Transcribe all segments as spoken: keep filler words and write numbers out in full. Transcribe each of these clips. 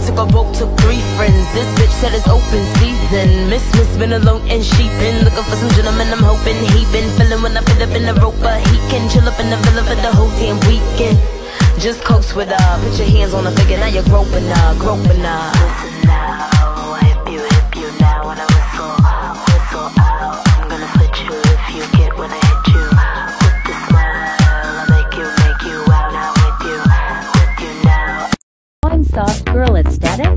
took a boat, took three friends. This bitch said it's open season. Miss Miss been alone and she been looking for some gentlemen. I'm hoping he been feeling when I fit up in the rope, but he can chill up in the villa for the whole damn weekend. Just coast with her, put your hands on the figure, now you're groping her, groping her. Listen now, hip you, hip you now. When I whistle, whistle out, I'm gonna put you if you get when I hit you. With the smile, I'll make you, make you out. Now with you, with you now. I'm soft girl ecstatic.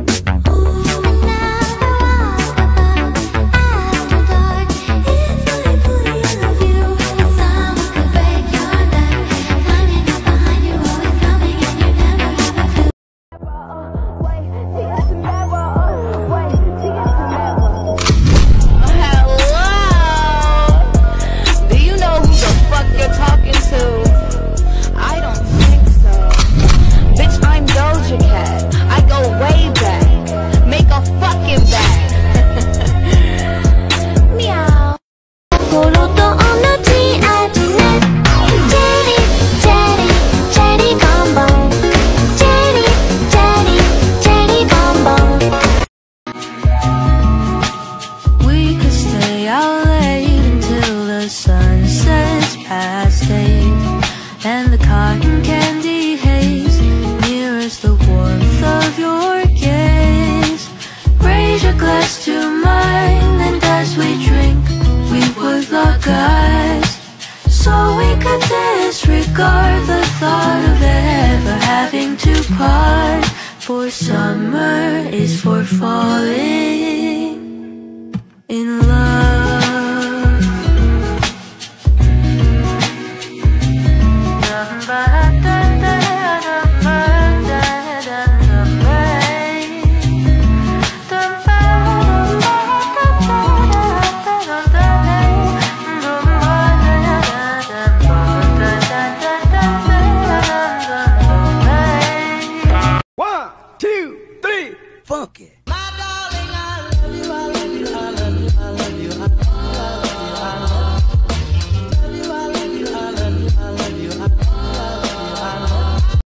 And the cotton candy haze mirrors the warmth of your gaze. Raise your glass to mine, and as we drink, we would lock eyes, so we could disregard the thought of ever having to part. For summer is for falling in love. One, two, three, funky.